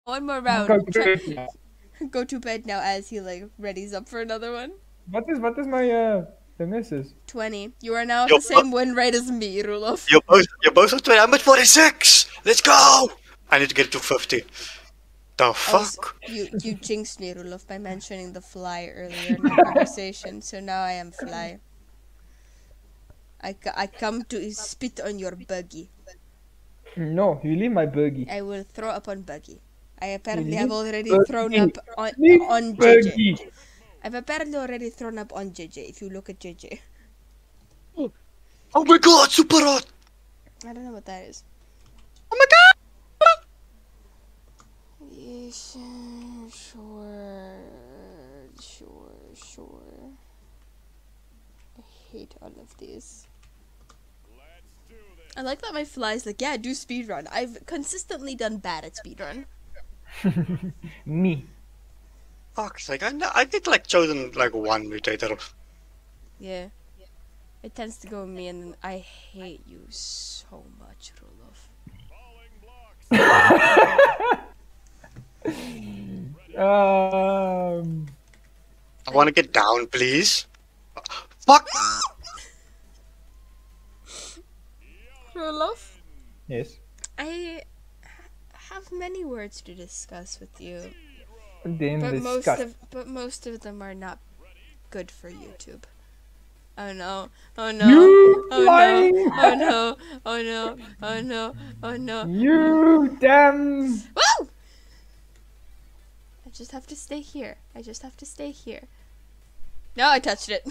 One more Go round. to bed now. Go to bed now as he like readies up for another one. What is my the missus? 20. You are now at You're, the same win rate as me, Rulof. you're both at 20. I'm at 46. Let's go. I need to get to 50. The Also, fuck? you jinxed me, Rulof, by mentioning the fly earlier in our conversation. So now I am fly. I come to spit on your buggy. No, you leave my buggy. I will throw up on buggy. I You apparently have leave already thrown buggy. up on Leave JJ. buggy. I've apparently already thrown up on JJ. If you look at JJ, Oh my god, super hot. I don't know what that is. Oh my god. Yes, sure. I hate all of these. I like that my fly's like, yeah, do speedrun. I've consistently done bad at speedrun. Me. Fuck's sake, I did like chosen like one mutator. Yeah. It tends to go with me, and then I hate you so much, Roloff. I want to get down, please. Fuck. Roloff, Yes. I have many words to discuss with you, Then but discuss. most of them are not good for YouTube. Oh no! Oh no! You Oh lying! no! Oh no! Oh no! Oh no! Oh no! You damn! Woo! I just have to stay here. I just have to stay here. No, I touched it.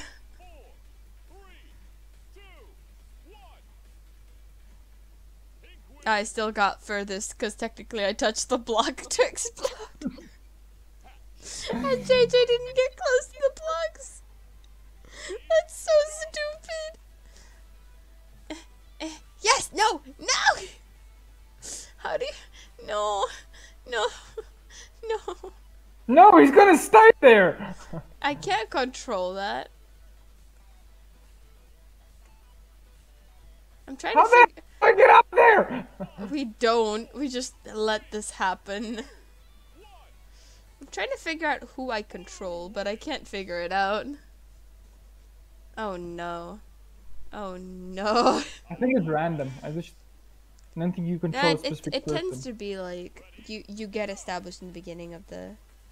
I still got furthest because technically I touched the block to explode. And JJ didn't get close to the blocks. That's so stupid. Yes! No! No! How do you... No. No. No. No, he's gonna stay there! I can't control that. I'm trying How to the figure... hell do I get up there? We don't. We just let this happen. I'm trying to figure out who I control, but I can't figure it out. Oh no. Oh no. I think it's random. I don't think you control a specific It person. tends to be like you get established in the beginning of the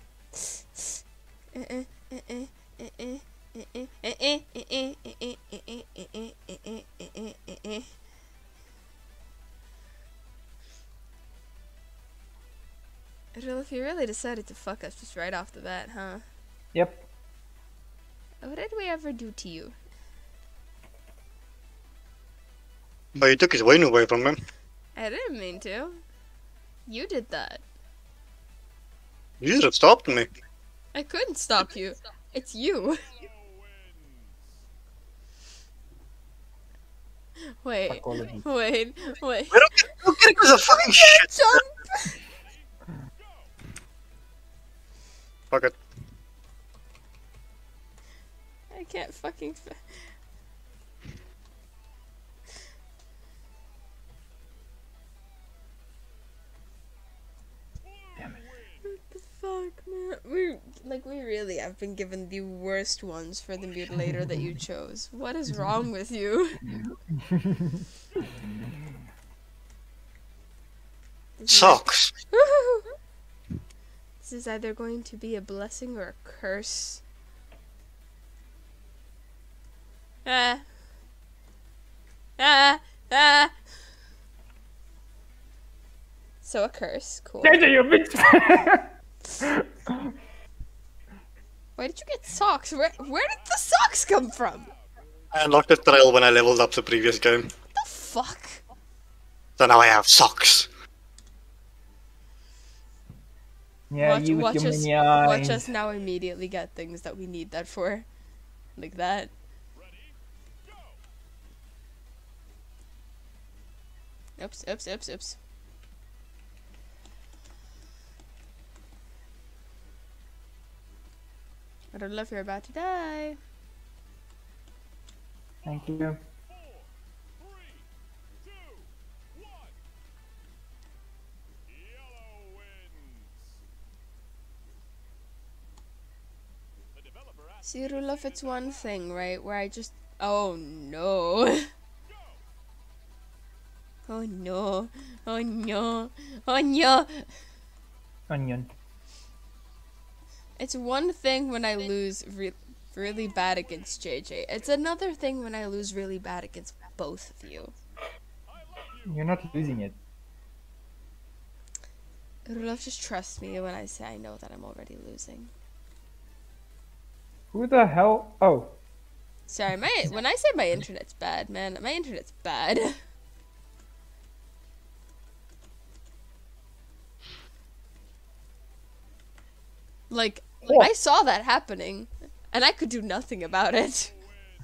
If you really decided to fuck us just right off the bat, huh? Yep. What did we ever do to you? But you took his win away from him. I didn't mean to. You did that. You should have stopped me. I couldn't stop you. It's you. Wait. Psychology. Wait. I don't get it because of fucking shit. Jump! Fuck it. I can't fucking. What the fuck, man? We really have been given the worst ones for the mutilator that you chose. What is wrong with you? Sucks. This is either going to be a blessing or a curse. Ah. So a curse, cool. JJ, you bitch! Why did you get socks? Where did the socks come from? I unlocked the trail when I leveled up the previous game. The fuck? So now I have socks. Yeah, you with your mini eyes. Watch us now immediately get things that we need that for. Like that. Oops. I don't know if you're about to die. Thank you. See, Rudolph, it's one thing, right, where I just... Oh, no. Oh, no. Oh, no. Oh, no. Onion. It's one thing when I lose really bad against JJ. It's another thing when I lose really bad against both of you. You're not losing it. Rudolph, just trust me when I say I know that I'm already losing. Who the hell? Oh. Sorry, when I say my internet's bad, man, my internet's bad. Like, Oh. I saw that happening, and I could do nothing about it.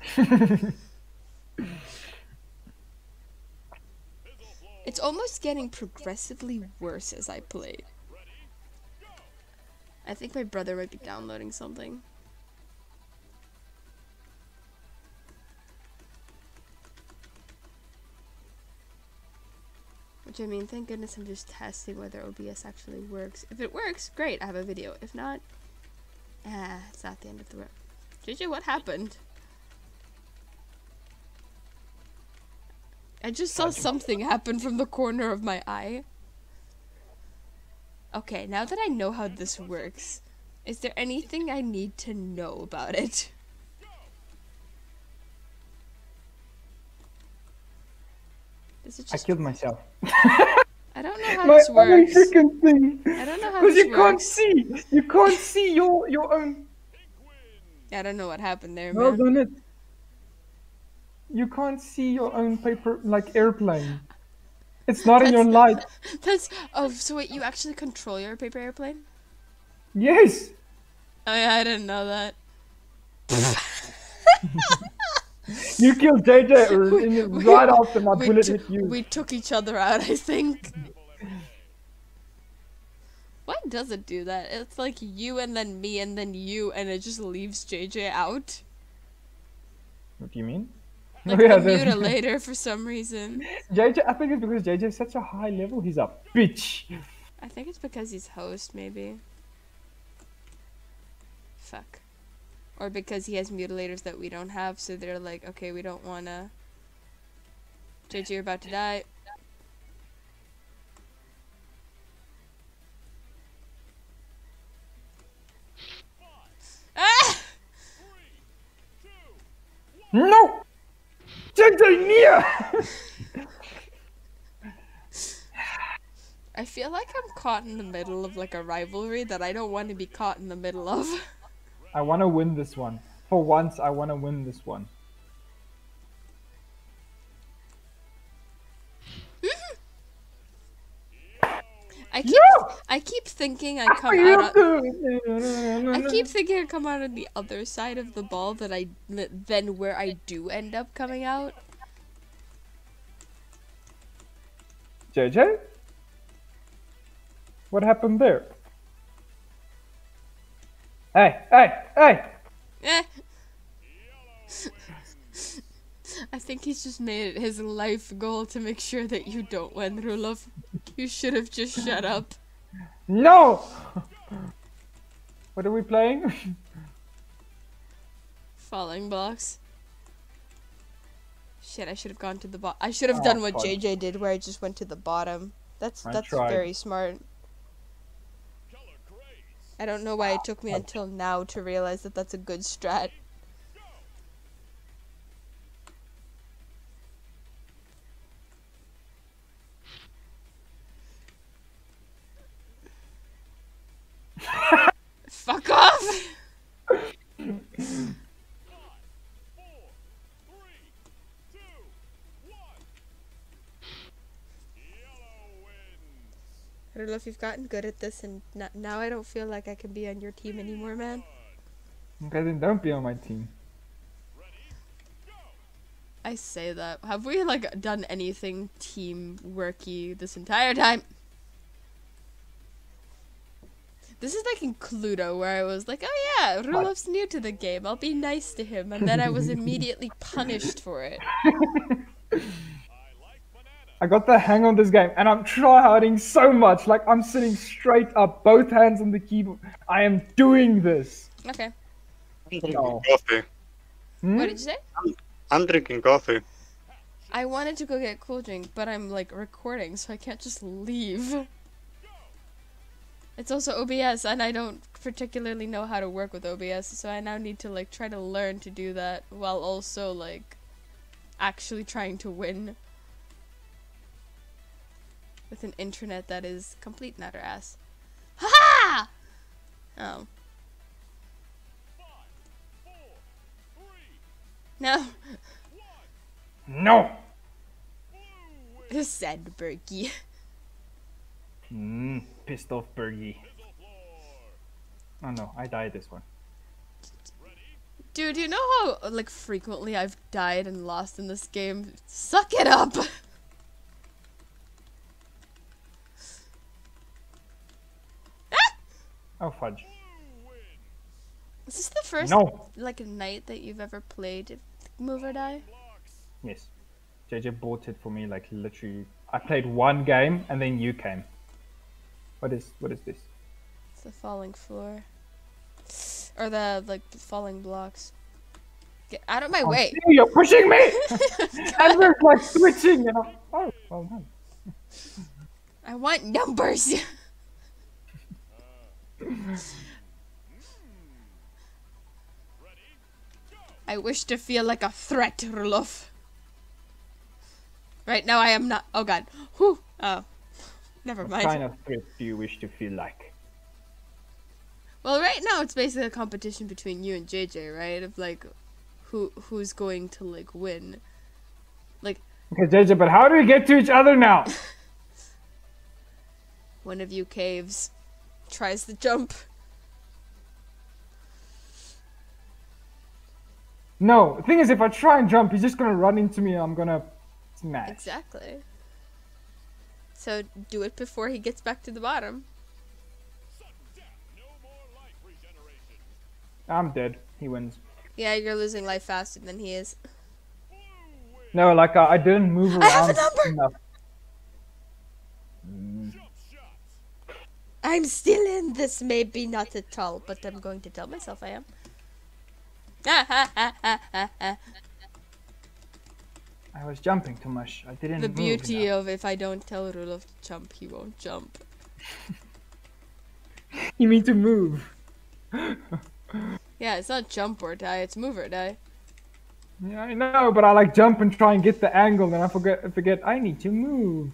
It's almost getting progressively worse as I play. I think my brother might be downloading something. Which, I mean, thank goodness I'm just testing whether OBS actually works. If it works, great, I have a video. If not, it's not the end of the world. JJ, what happened? I just saw something happen from the corner of my eye. Okay, now that I know how this works, is there anything I need to know about it? Is it I just... killed myself. I don't know how this My works. freaking thing. I don't know how Because this you can't works. see. You can't see your own. I don't know what happened there, Well man. done it. You can't see your own paper like airplane. It's not in your light. That's... Oh, so wait, you actually control your paper airplane? Yes. Oh yeah, I didn't know that. You killed JJ right after my bullet hit you. We took each other out, I think. Why does it do that? It's like you and then me and then you, and it just leaves JJ out. What do you mean? Like Oh, yeah, the there- mutilator for some reason. JJ, I think it's because JJ is such a high level. He's a bitch. I think it's because he's host, maybe. Fuck. Or because he has mutilators that we don't have, so they're like, okay, we don't wanna... JJ, you're about to die. Ah! No! JJ, near! I feel like I'm caught in the middle of like a rivalry that I don't want to be caught in the middle of. I want to win this one. For once, I want to win this one. I keep thinking I come out on, I keep thinking I come out on the other side of the ball than where I do end up coming out. JJ? What happened there? Hey, hey, hey! Eh. I think he's just made it his life goal to make sure that you don't win, Rulov. You should have just shut up. No! What are we playing? Falling blocks. Shit, I should have gone to the bottom. I should have Oh, done what fuck. JJ did, where I just went to the bottom. That's I tried. very smart. I don't know why it took me until now to realize that that's a good strat. Fuck off! I don't know if you've gotten good at this, and now I don't feel like I can be on your team anymore, man. Okay, then don't be on my team. I say that. Have we, like, done anything teamworky this entire time? This is like in Cluedo, where I was like, oh yeah, Rulov's new to the game, I'll be nice to him, and then I was immediately punished for it. I got the hang on this game, and I'm tryharding so much. Like, I'm sitting straight up, both hands on the keyboard. I am doing this. Okay. I'm drinking No. coffee. Hmm? What did you say? I'm drinking coffee. I wanted to go get a cool drink, but I'm like recording, so I can't just leave. It's also OBS, and I don't particularly know how to work with OBS, so I now need to like try to learn to do that while also like actually trying to win with an internet that is complete and utter ass. Ha! Oh. No. No! Said Berkey. Pissed off Bergie. Oh no, I died this one. Dude, you know how like frequently I've died and lost in this game? Suck it up! Oh fudge. Is this the first No! like night that you've ever played Move or Die? Yes. JJ bought it for me like literally. I played one game and then you came. What is this? It's the falling floor. Or the like falling blocks. Get out of my way! See, you're pushing me! And we're like switching and I'm, oh, well done. I want numbers! I wish to feel like a threat, Roloff. Right now I am not. Oh god. Whew. Oh. Never What mind. kind of threat do you wish to feel like? Well, right now it's basically a competition between you and JJ, right? Of like, who's going to like win. Like, Okay, JJ, but how do we get to each other now? one of you caves, tries to jump. No, the thing is, if I try and jump, he's just gonna run into me and I'm gonna smash. Exactly. So do it before he gets back to the bottom. I'm dead. He wins. Yeah, you're losing life faster than he is. No, like I didn't move around I have a number! enough. I'm still in this, maybe not at all, but I'm going to tell myself I am. I was jumping too much. I didn't The move beauty enough. of if I don't tell Rudolph to jump, he won't jump. You mean to move? Yeah, it's not jump or die, it's move or die. Yeah, I know, but I like jump and try and get the angle, and I forget I need to move.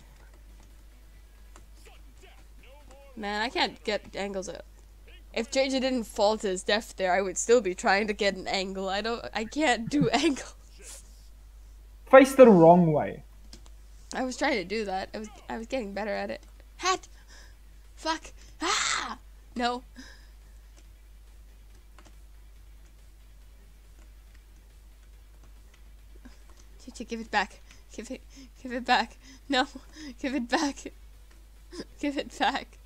Man, I can't get angles out. If JJ didn't fall to his death there, I would still be trying to get an angle. I can't do angles. Face the wrong way. I was trying to do that. I was getting better at it. Hat! Fuck! Ah! No. JJ, give it back. Give it back. No. Give it back. Give it back.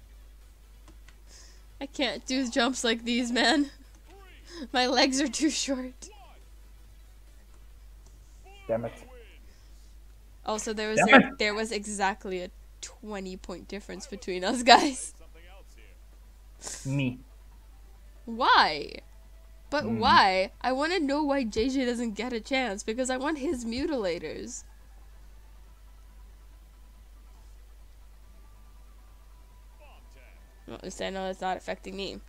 I can't do jumps like these, man. My legs are too short. Damn it. Also, there Damn it. was exactly a 20-point difference between us guys. Me. Why? But why? I want to know why JJ doesn't get a chance, because I want his mutilators. Well, at least I know it's not affecting me.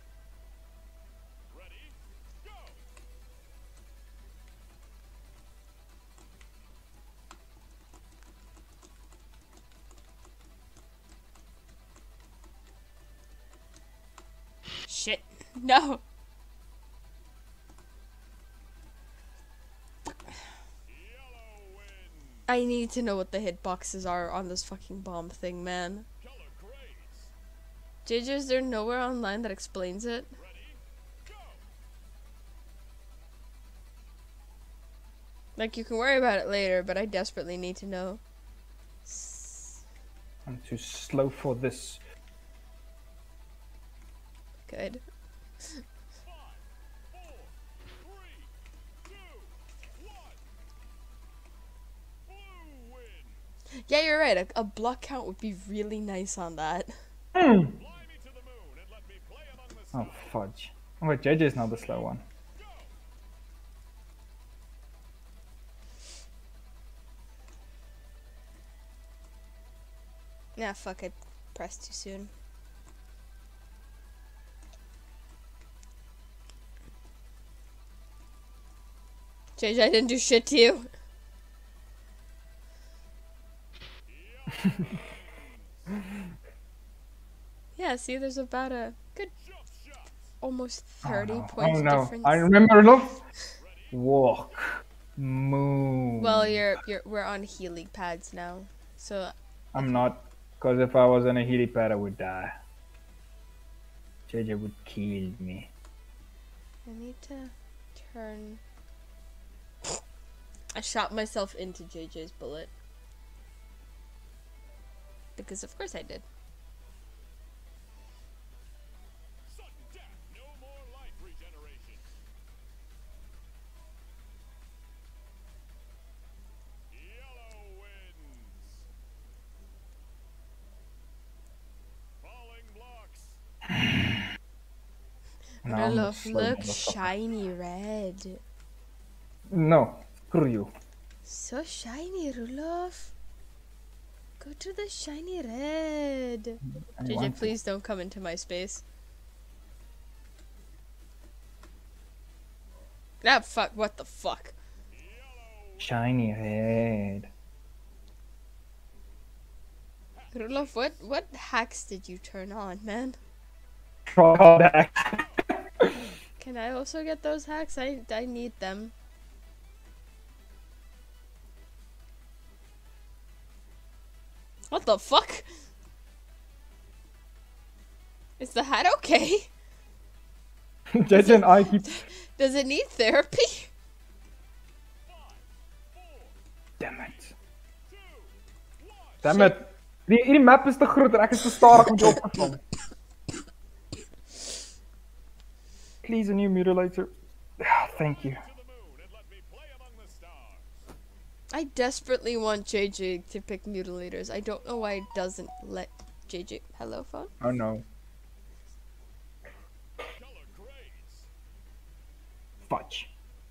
Shit. No. I need to know what the hitboxes are on this fucking bomb thing, man. JJ, is there nowhere online that explains it? Like, you can worry about it later, but I desperately need to know. I'm too slow for this. Good. Yeah, you're right. A block count would be really nice on that. Oh, fudge. Oh, wait, JJ's not the slow one. Nah, fuck, I pressed too soon. JJ, I didn't do shit to you. Yeah, see, there's about a good almost 30 points Oh no! difference. I remember. Look. Walk. Move. Well, we're on healing pads now, so I'm not, because if I was on a helipad, I would die. JJ would kill me. I need to turn. I shot myself into JJ's bullet because, of course, I did. Now I'm Roloff, slow look, motherfucker. shiny red. No, screw you. So shiny, Roloff. Go to the shiny red. I JJ, want to. please don't come into my space. Ah, fuck, what the fuck? Shiny red. Roloff, what hacks did you turn on, man? Try hard hack. Can I also get those hacks? I need them. What the fuck? Is the hat okay? JJ and I keep. Does it need therapy? Damn it. Damn it. Die map is te groot en ek is te stadig om dit op te vang. Please, a new mutilator. Thank you. I desperately want JJ to pick mutilators. I don't know why it doesn't let JJ. Hello, phone? Oh no. Fudge.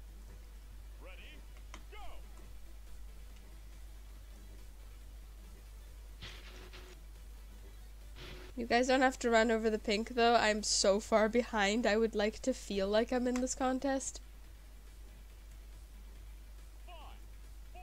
You guys don't have to run over the pink though. I'm so far behind. I would like to feel like I'm in this contest. 5, 4,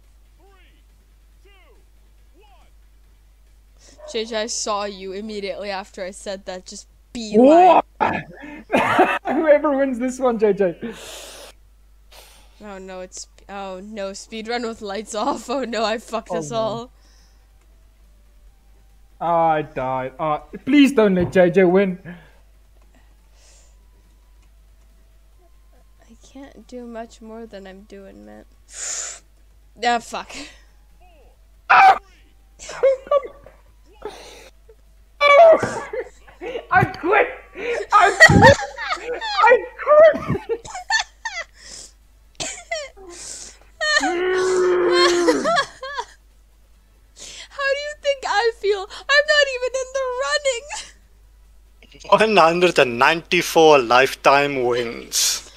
3, 2, 1. JJ, I saw you immediately after I said that. Just beeline. Whoever wins this one, JJ. Oh no, oh no, speedrun with lights off. Oh no, I fucked us no. all. I died. Please don't let JJ win. I can't do much more than I'm doing, man. Ah, fuck. I quit. I quit. I quit. How do you think I feel? I'm not even in the running. 194 lifetime wins.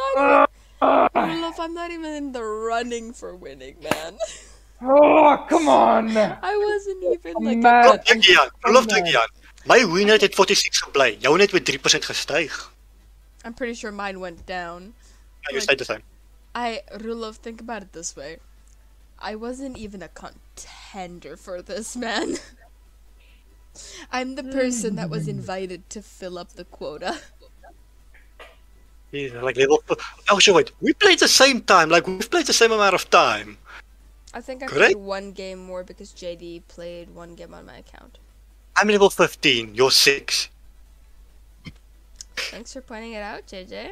I'm not even in the running for winning, man. Oh, come on. I wasn't even like mad. Dink Jan, geloof dink Jan. My win rate het 46 gebly. Jou net met 3% gestyg. I'm pretty sure mine went down. Ja, jy stayed the same. Rulov, think about it this way. I wasn't even a contender for this, man. I'm the person that was invited to fill up the quota. Yeah, like level. Oh, so wait. We played the same time. Like we've played the same amount of time. I think I Correct? played one game more because JD played one game on my account. I'm level 15. You're 6. Thanks for pointing it out, JJ.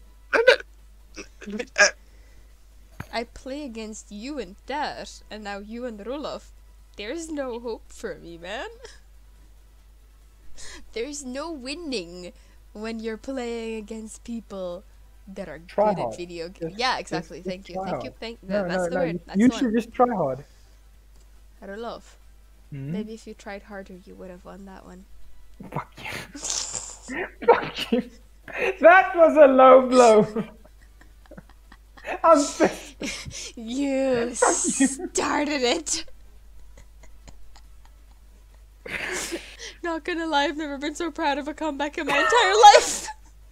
Uh, I play against you and Dash, and now you and Roloff. There's no hope for me, man. There's no winning when you're playing against people that are Try good at hard. video games. Just- Yeah, exactly. just Thank you. try Thank you. hard. Thank. No, That's the word. That's you the should one. just try hard. Roloff. Hmm? Maybe if you tried harder, you would have won that one. Fuck you. Fuck you. That was a low blow. I'm pissed. You started it. not gonna lie, I've never been so proud of a comeback in my entire life.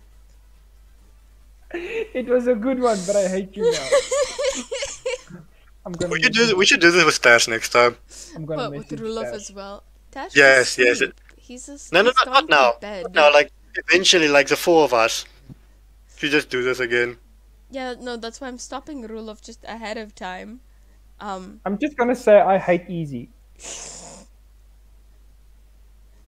It was a good one, but I hate you now. I'm gonna. We should do this with Tash next time. I'm gonna But with message Rulov Tash. as well. Tash Yes, is yes, asleep. He's asleep. No, not now. Bed. No, like eventually, like the four of us. We just do this again. Yeah, no, that's why I'm stopping Rulov just ahead of time. I'm just gonna say I hate easy.